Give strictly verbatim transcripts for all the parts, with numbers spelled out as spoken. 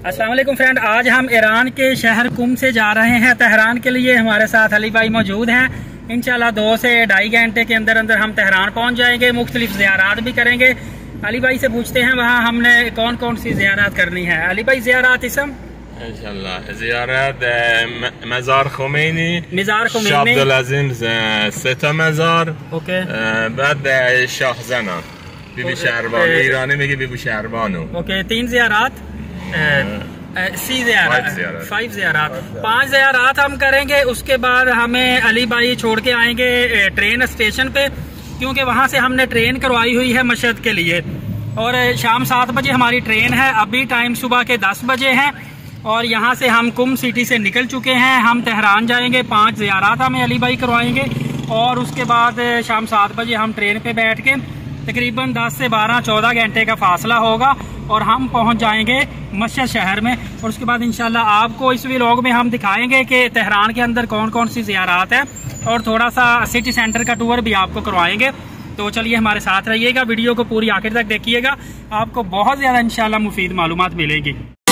अस्सलाम वालेकुम फ्रेंड, आज हम ईरान के शहर कुम से जा रहे हैं तेहरान के लिए। हमारे साथ अली भाई मौजूद हैं। इंशाल्लाह दो से ढाई घंटे के अंदर अंदर हम तेहरान पहुंच जाएंगे। मुख्तलिफ ज़ियारात भी करेंगे। अली भाई से पूछते हैं वहाँ हमने कौन कौन सी ज़ियारात करनी है। अली भाई ज़ियारात इसम इंशाल्लाह ज़ियारत मज़ार खुमैनी, मज़ार खुमैनी, शाह अब्दुल अज़ीम सेता मज़ार, ओके, बाद शाह ज़ना बीबी शहरबानो, ईरानी में बीबी शहरबानो। ओके, तीन ज़ियारात, सी ज़ियारत, फाइव ज़ियारत, पांच ज़ियारत हम करेंगे। उसके बाद हमें अली भाई छोड़ के आएंगे ट्रेन स्टेशन पे, क्योंकि वहाँ से हमने ट्रेन करवाई हुई है मशहद के लिए और शाम सात बजे हमारी ट्रेन है। अभी टाइम सुबह के दस बजे है और यहाँ से हम कुम सिटी से निकल चुके हैं। हम तेहरान जाएंगे, पांच ज़ियारत हमें अली भाई करवाएंगे और उसके बाद शाम सात बजे हम ट्रेन पे बैठ के तकरीबन दस से बारह चौदह घंटे का फासला होगा और हम पहुंच जाएंगे मशहद शहर में। और उसके बाद इंशाल्लाह आपको इस व्लॉग में हम दिखाएंगे कि तेहरान के अंदर कौन कौन सी ज़ियारत है और थोड़ा सा सिटी सेंटर का टूर भी आपको करवाएंगे। तो चलिए हमारे साथ रहिएगा, वीडियो को पूरी आखिर तक देखिएगा, आपको बहुत ज़्यादा इंशाल्लाह मुफीद मालूमात मिलेगी।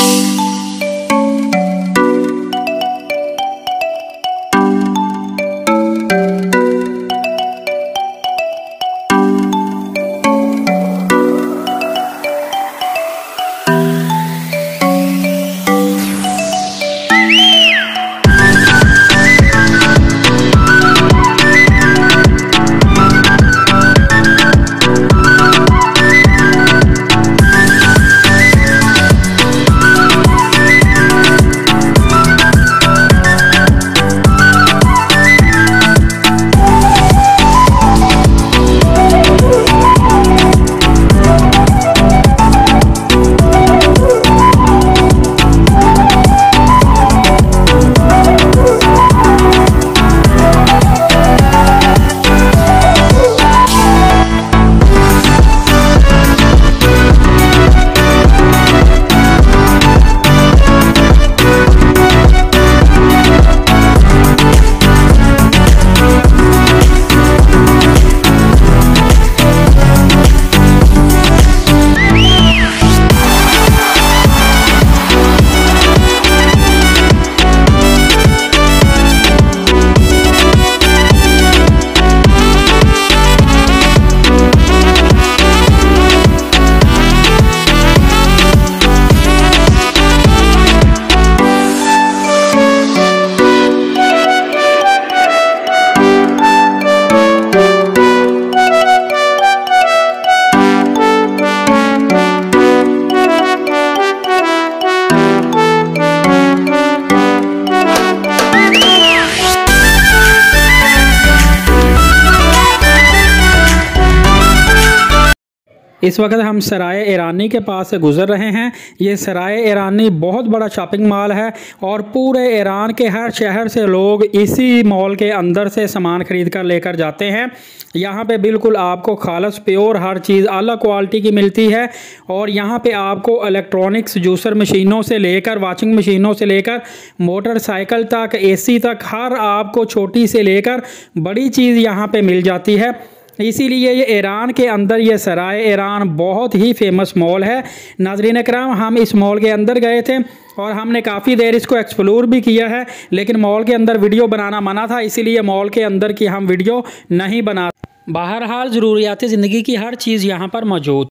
इस वक्त हम सराय ईरानी के पास से गुज़र रहे हैं। ये सराय ईरानी बहुत बड़ा शॉपिंग मॉल है और पूरे ईरान के हर शहर से लोग इसी मॉल के अंदर से सामान ख़रीद कर लेकर जाते हैं। यहाँ पे बिल्कुल आपको खालस प्योर हर चीज़ आला क्वालिटी की मिलती है और यहाँ पे आपको इलेक्ट्रॉनिक्स जूसर मशीनों से लेकर वॉशिंग मशीनों से लेकर मोटरसाइकिल तक, एसी तक, हर आपको छोटी से लेकर बड़ी चीज़ यहाँ पे मिल जाती है। इसीलिए ये ईरान के अंदर ये सराय ईरान बहुत ही फेमस मॉल है। नाज़रीन इकराम, हम इस मॉल के अंदर गए थे और हमने काफ़ी देर इसको एक्सप्लोर भी किया है, लेकिन मॉल के अंदर वीडियो बनाना मना था, इसीलिए मॉल के अंदर की हम वीडियो नहीं बना। बहरहाल ज़रूरियात ज़िंदगी की हर चीज़ यहाँ पर मौजूद।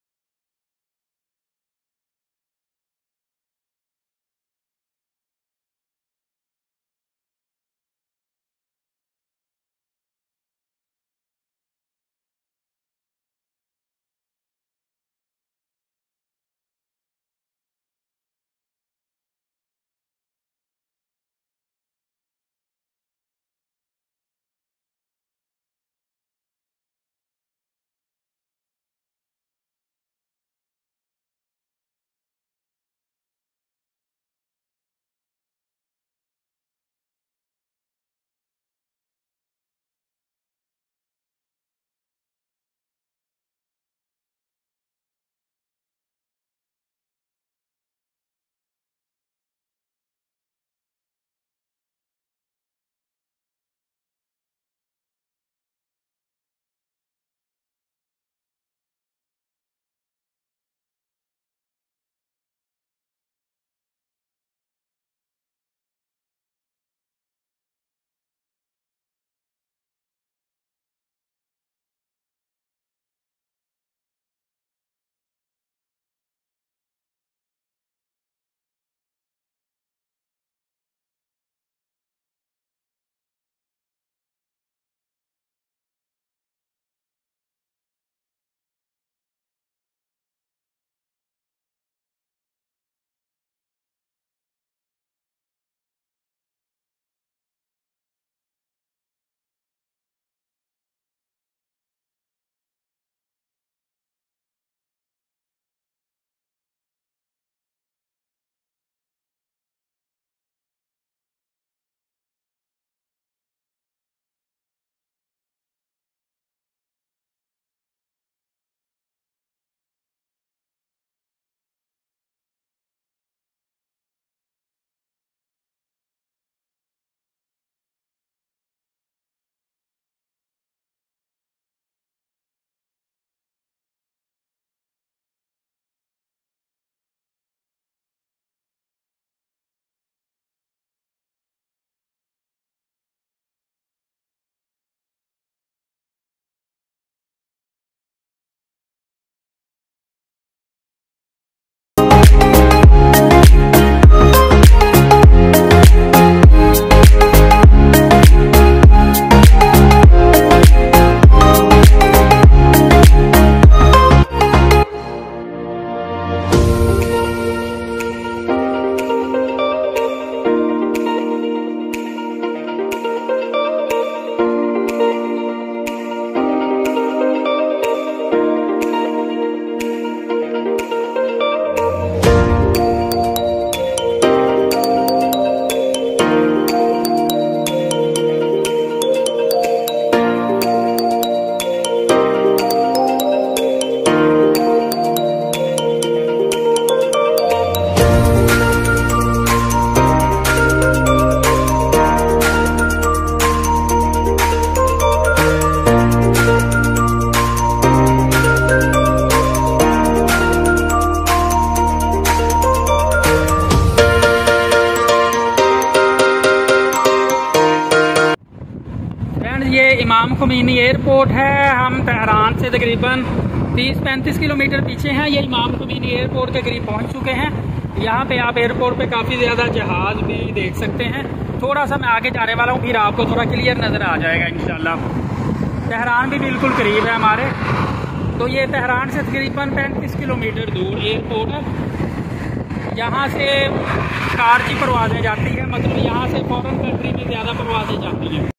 इमाम खुमैनी एयरपोर्ट है। हम तेहरान से तकरीबन तीस पैंतीस किलोमीटर पीछे हैं। ये इमाम खुमैनी एयरपोर्ट के करीब पहुंच चुके हैं। यहाँ पे आप एयरपोर्ट पे काफ़ी ज़्यादा जहाज़ भी देख सकते हैं। थोड़ा सा मैं आगे जाने वाला हूँ, फिर आपको थोड़ा क्लियर नज़र आ जाएगा इंशाल्लाह। तेहरान भी बिल्कुल करीब है हमारे। तो ये तेहरान से तकरीबन पैंतीस किलोमीटर दूर एयरपोर्ट है। यहाँ से कार की परवाज़ें जाती है, मतलब यहाँ से फॉरेन कंट्री में ज़्यादा परवाज़ें जाती हैं।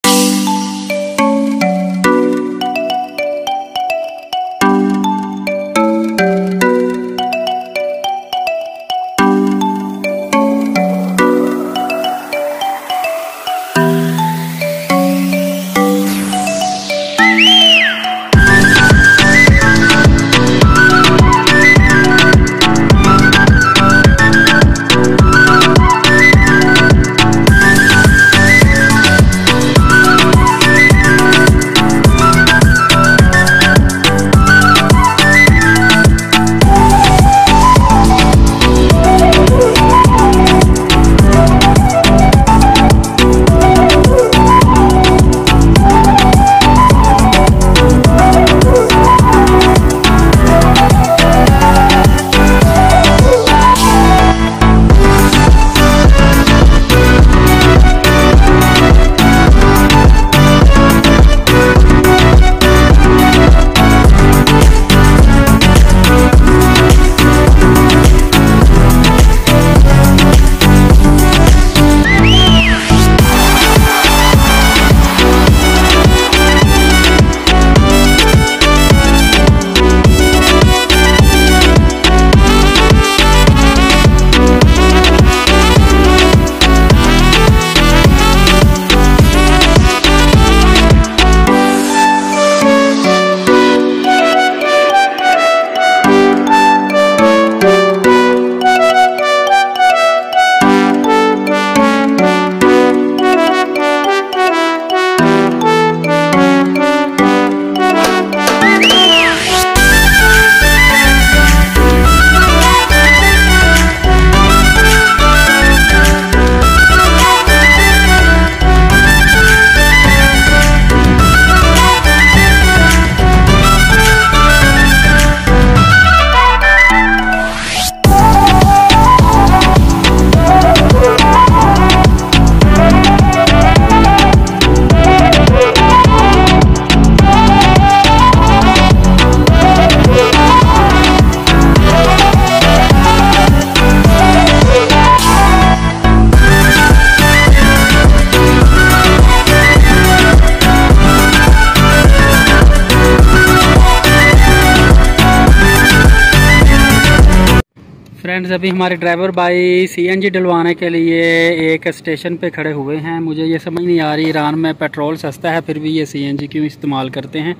फ्रेंड्स, अभी हमारे ड्राइवर भाई सीएनजी डलवाने के लिए एक स्टेशन पे खड़े हुए हैं। मुझे ये समझ नहीं आ रही, ईरान में पेट्रोल सस्ता है फिर भी ये सीएनजी क्यों इस्तेमाल करते हैं।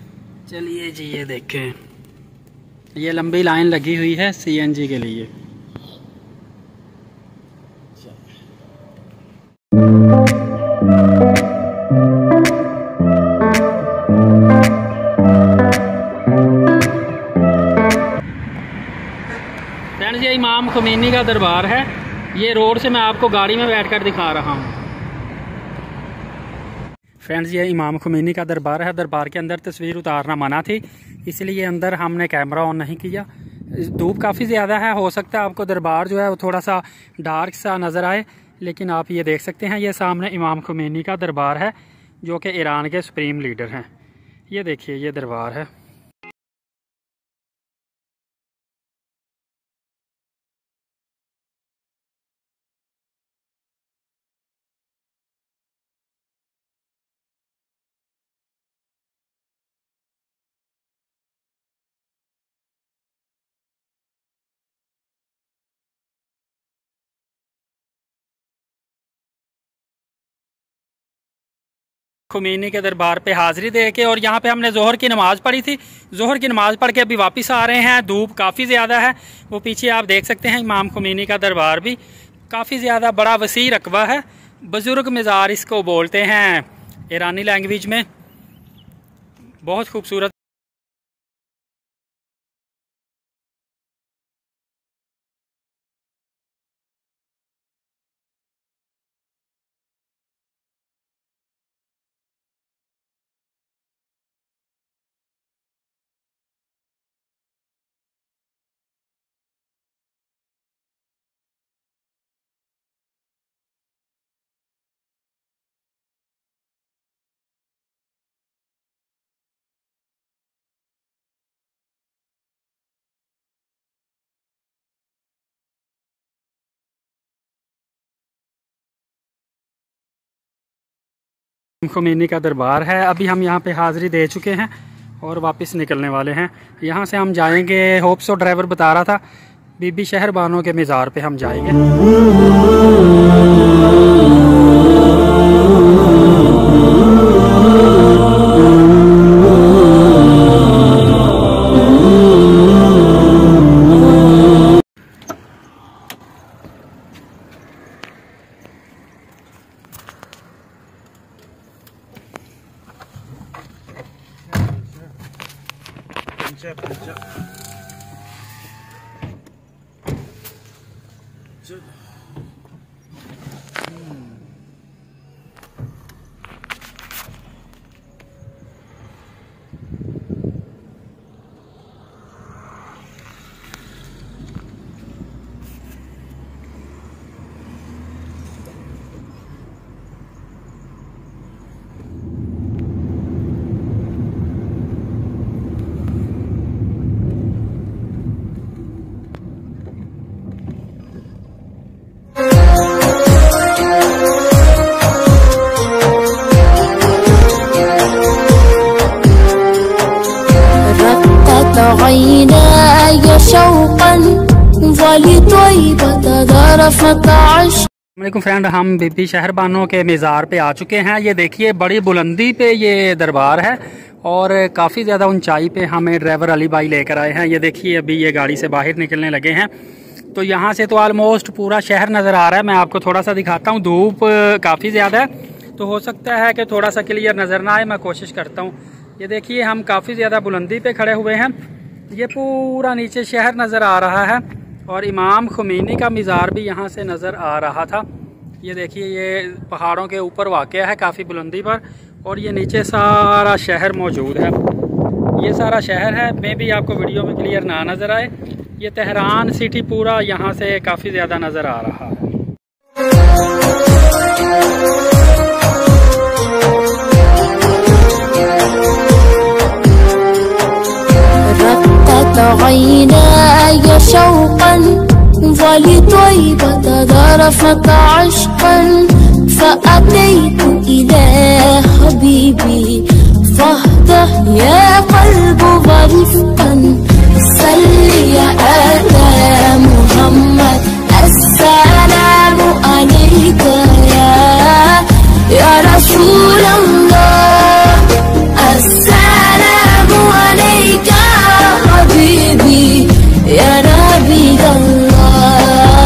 चलिए जी, ये देखें, ये लंबी लाइन लगी हुई है सीएनजी के लिए। फ्रेंड्स, ये इमाम खुमैनी का दरबार है। ये रोड से मैं आपको गाड़ी में बैठकर दिखा रहा हूँ। फ्रेंड्स, ये इमाम खुमैनी का दरबार है। दरबार के अंदर तस्वीर उतारना मना थी, इसलिए अंदर हमने कैमरा ऑन नहीं किया। धूप काफ़ी ज़्यादा है, हो सकता है आपको दरबार जो है वो थोड़ा सा डार्क सा नज़र आए, लेकिन आप ये देख सकते हैं, ये सामने इमाम खुमैनी का दरबार है जो कि ईरान के सुप्रीम लीडर हैं। ये देखिए, ये दरबार है। खुमैनी के दरबार पे हाजिरी दे के, और यहाँ पे हमने जोहर की नमाज़ पढ़ी थी। जोहर की नमाज़ पढ़ के अभी वापस आ रहे हैं। धूप काफ़ी ज़्यादा है, वो पीछे आप देख सकते हैं। इमाम खुमैनी का दरबार भी काफ़ी ज़्यादा बड़ा वसी रकबा है। बुजुर्ग मज़ार इसको बोलते हैं ईरानी लैंग्वेज में। बहुत खूबसूरत खुमैनी का दरबार है। अभी हम यहाँ पे हाज़िरी दे चुके हैं और वापस निकलने वाले हैं। यहाँ से हम जाएंगे, होप सो ड्राइवर बता रहा था, बीबी शहर बानो के मज़ार पे हम जाएंगे। वालेकुम फ्रेंड, हम बीबी शहर बानो के मज़ार पे आ चुके हैं। ये देखिए बड़ी बुलंदी पे ये दरबार है और काफ़ी ज़्यादा ऊंचाई पे हमें ड्राइवर अली भाई लेकर आए हैं। ये देखिए अभी ये गाड़ी से बाहर निकलने लगे हैं। तो यहाँ से तो ऑलमोस्ट पूरा शहर नज़र आ रहा है। मैं आपको थोड़ा सा दिखाता हूँ, धूप काफ़ी ज़्यादा है तो हो सकता है कि थोड़ा सा क्लियर नज़र ना आए, मैं कोशिश करता हूँ। ये देखिए हम काफ़ी ज़्यादा बुलंदी पे खड़े हुए हैं। ये पूरा नीचे शहर नज़र आ रहा है और इमाम खुमैनी का मज़ार भी यहाँ से नज़र आ रहा था। ये देखिए ये पहाड़ों के ऊपर वाक़या है काफ़ी बुलंदी पर, और ये नीचे सारा शहर मौजूद है। ये सारा शहर है, मे भी आपको वीडियो में क्लियर ना नज़र आए। ये तेहरान सिटी पूरा यहाँ से काफ़ी ज़्यादा नज़र आ रहा है। عيناي شوقا ولطيبة ذرفت عشقا فأتيت إلى حبيبي فاهدى يا قلب ورفقا صل على محمد السلام عليك يا يا رسول الله السلام عليك حبيبي يا نبي الله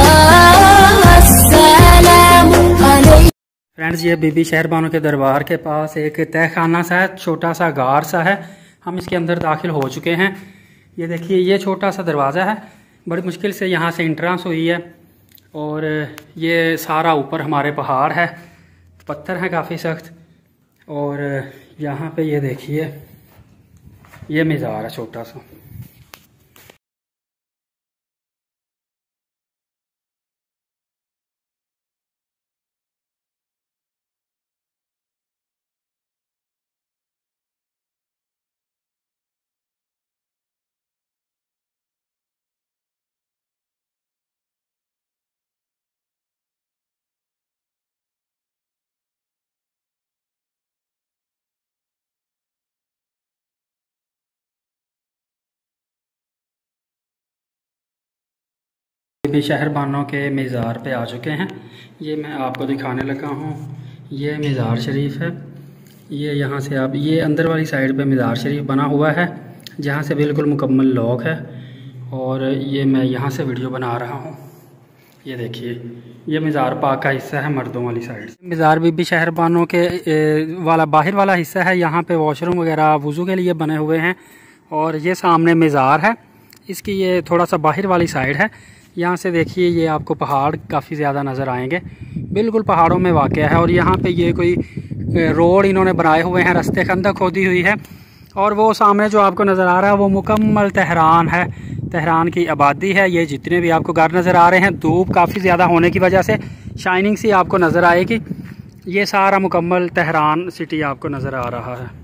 السلام عليك। फ्रेंड्स, ये बीबी शहर बानो के दरबार के पास एक तहखाना सा है, छोटा सा गार सा है। हम इसके अंदर दाखिल हो चुके हैं। ये देखिए ये छोटा सा दरवाज़ा है, बड़ी मुश्किल से यहाँ से इंट्रांस हुई है। और ये सारा ऊपर हमारे पहाड़ है, पत्थर हैं काफ़ी सख्त। और यहाँ पे ये देखिए ये मज़ार है छोटा सा। बीबी शहर बानो के मज़ार पे आ चुके हैं। ये मैं आपको दिखाने लगा हूँ। ये मज़ार शरीफ है। ये यहाँ से आप ये अंदर वाली साइड पे मज़ार शरीफ बना हुआ है, जहाँ से बिल्कुल मुकम्मल लॉक है। और ये मैं यहाँ से वीडियो बना रहा हूँ। ये देखिए ये मज़ार पाक का हिस्सा है, मर्दों वाली साइड। मज़ार बीबी शहर बानो के वाला बाहर वाला हिस्सा है। यहाँ पे वॉशरूम वगैरह वज़ू के लिए बने हुए हैं। और ये सामने मज़ार है, इसकी ये थोड़ा सा बाहर वाली साइड है। यहाँ से देखिए ये आपको पहाड़ काफ़ी ज़्यादा नज़र आएंगे, बिल्कुल पहाड़ों में वाक़या है। और यहाँ पे ये कोई रोड इन्होंने बनाए हुए हैं, रास्ते खंदक खोदी हुई है। और वो सामने जो आपको नज़र आ रहा है वो मुकम्मल तेहरान है, तेहरान की आबादी है। ये जितने भी आपको घर नज़र आ रहे हैं, धूप काफ़ी ज़्यादा होने की वजह से शाइनिंग सी आपको नज़र आएगी। ये सारा मुकम्मल तेहरान सिटी आपको नज़र आ रहा है।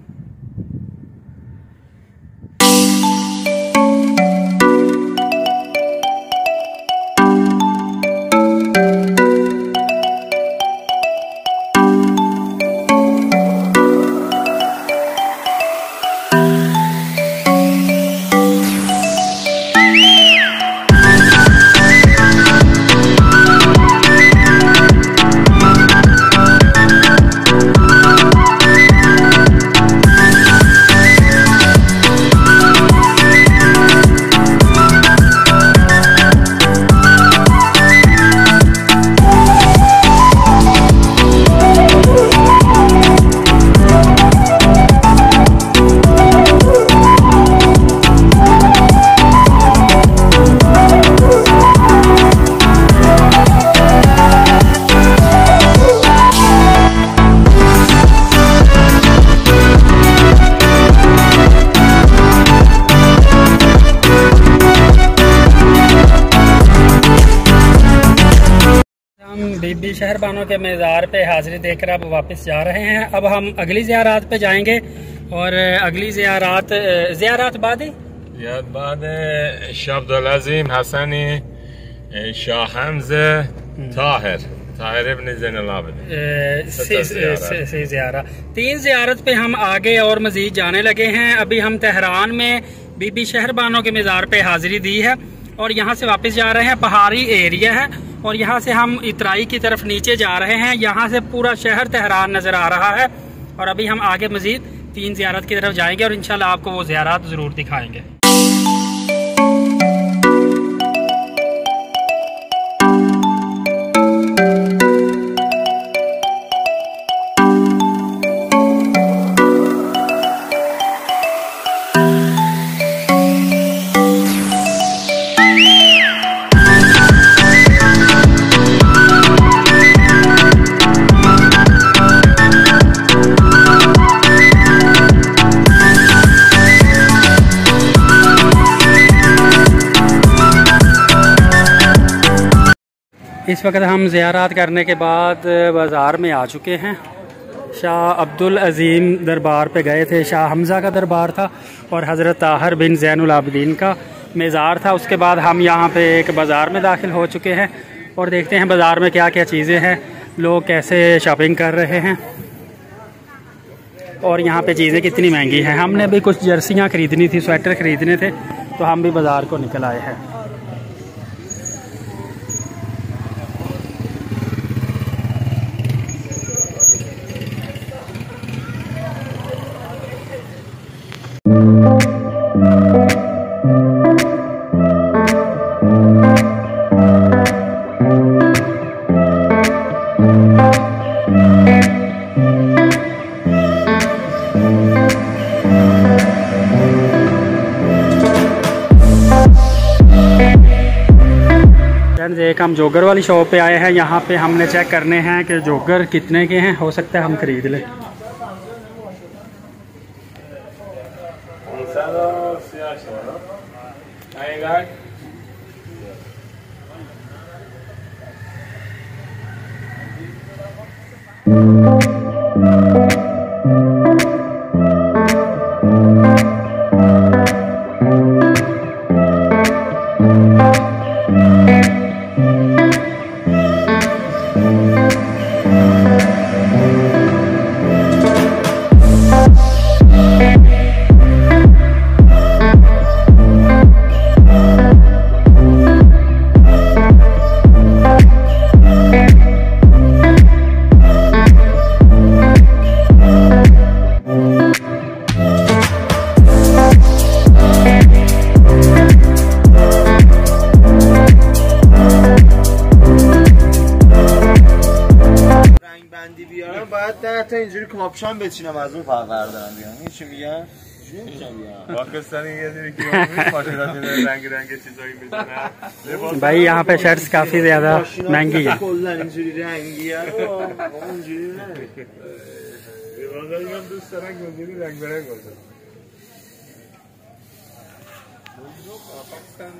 हम बीबी शहरबानो के मज़ार पे हाज़िरी देकर अब वापस जा रहे हैं। अब हम अगली ज़ियारत पे जाएंगे और अगली ज़ियारत ज़ियारत बाद बाद शाह अब्दुल अज़ीम हसनी शाह हमज़ा ताहिर ताहिर इब्न ज़ैनुल आबिदीन से ज़ियारत तीन ज़ियारत पे हम आगे और मज़ीद जाने लगे हैं। अभी हम तेहरान में बीबी शहरबानो के मज़ार पे हाज़िरी दी है और यहाँ से वापस जा रहे हैं। पहाड़ी एरिया है और यहाँ से हम इतराई की तरफ नीचे जा रहे हैं। यहाँ से पूरा शहर तेहरान नज़र आ रहा है और अभी हम आगे मज़ीद तीन ज़ियारत की तरफ जाएंगे और इंशाल्लाह आपको वो ज़ियारत ज़रूर दिखाएंगे। इस वक्त हम ज़ियारत करने के बाद बाज़ार में आ चुके हैं। शाह अब्दुल अज़ीम दरबार पे गए थे, शाह हमज़ा का दरबार था और हज़रत ताहिर बिन ज़ैनुल आबिदीन का मज़ार था। उसके बाद हम यहाँ पे एक बाज़ार में दाखिल हो चुके हैं और देखते हैं बाज़ार में क्या क्या चीज़ें हैं, लोग कैसे शॉपिंग कर रहे हैं और यहाँ पे चीज़ें कितनी महंगी हैं। हमने भी कुछ जर्सियाँ ख़रीदनी थी, स्वेटर ख़रीदने थे, तो हम भी बाज़ार को निकल आए हैं। एक हम जोगर वाली शॉप पे आए हैं। यहाँ पे हमने चेक करने हैं कि जोगर कितने के हैं, हो सकता है हम खरीद लें। اینجوری کاپشن بچینم از اون فقط بردارم بیام. این چی میگن؟ पाकिस्तानी ये देखिए पाकिस्तानी रंग रंग के चीजों मिलना भाई यहाँ पे शर्ट्स काफी ज्यादा महंगी है। کلا اینجوری رنگیه رو اونجوری نه. واقعا من دوست دارم که اونجوری رنگ برنگ باشه. پاکستان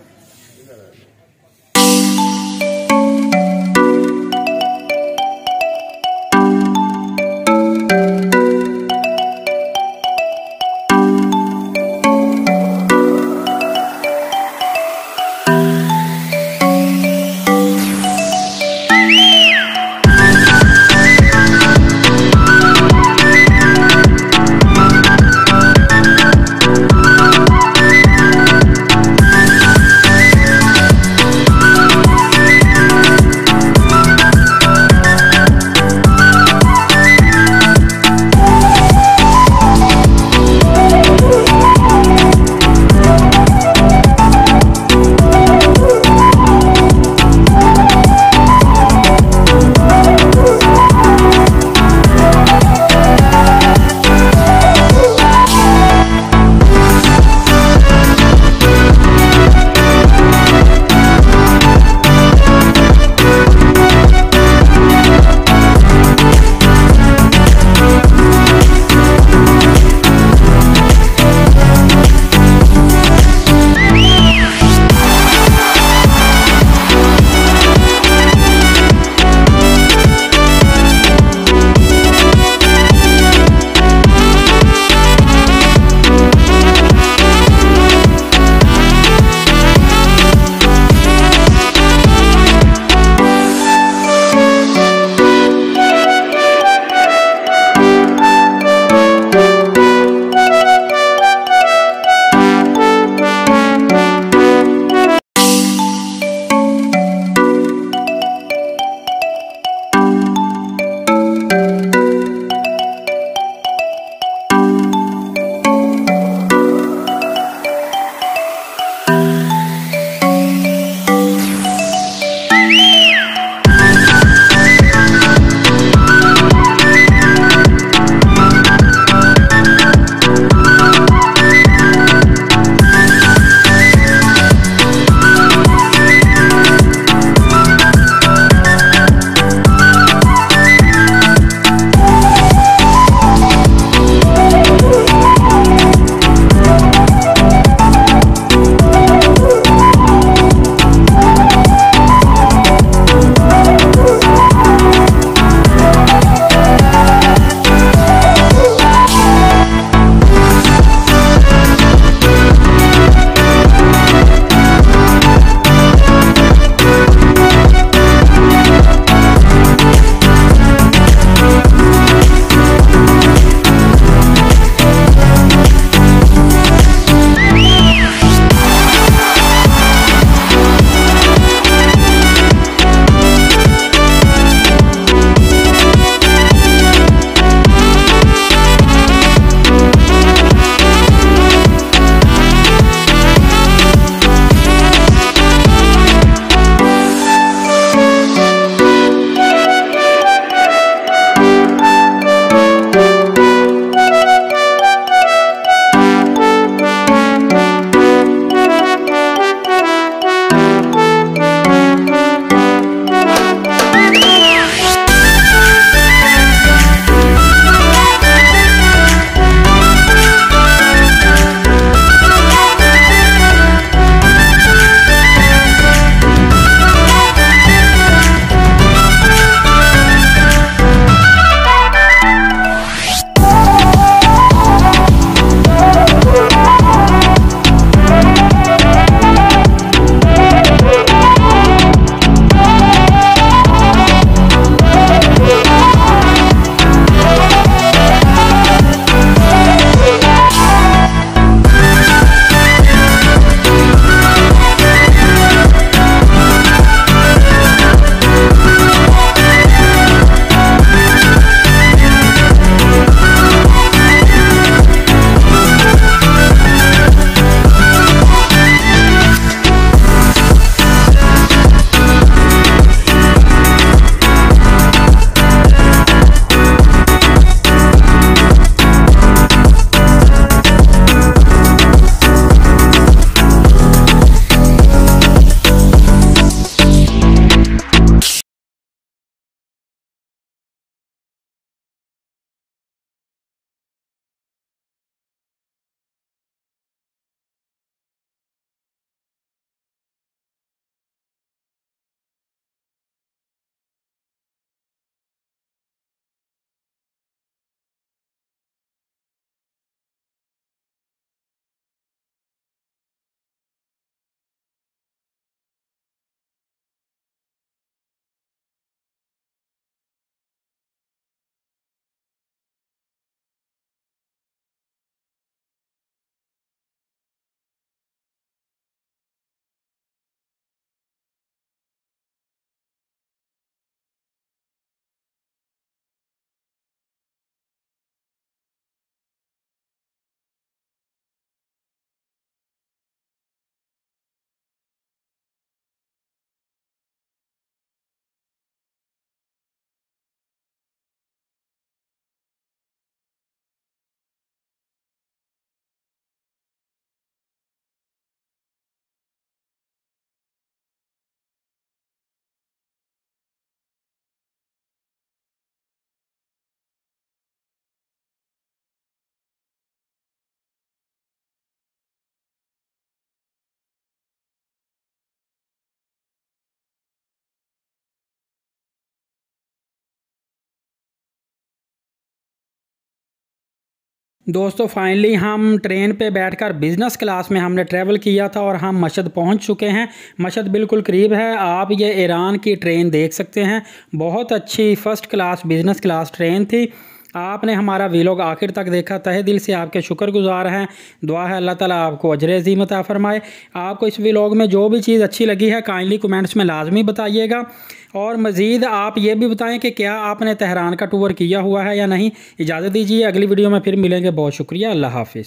दोस्तों फाइनली हम ट्रेन पे बैठकर बिज़नेस क्लास में हमने ट्रैवल किया था और हम मशहद पहुंच चुके हैं। मशहद बिल्कुल करीब है। आप ये ईरान की ट्रेन देख सकते हैं। बहुत अच्छी first class business class train थी। आपने हमारा वीलॉग आखिर तक देखा, तहे दिल से आपके शुक्रगुजार हैं। दुआ है अल्लाह ताला आपको अजर अज़ीम अता फरमाए। आपको इस वीलॉग में जो भी चीज़ अच्छी लगी है काइंडली कमेंट्स में लाजमी बताइएगा। और मज़ीद आप ये भी बताएं कि क्या आपने तेहरान का टूर किया हुआ है या नहीं। इजाज़त दीजिए, अगली वीडियो में फिर मिलेंगे। बहुत शुक्रिया, अल्लाह हाफिज़।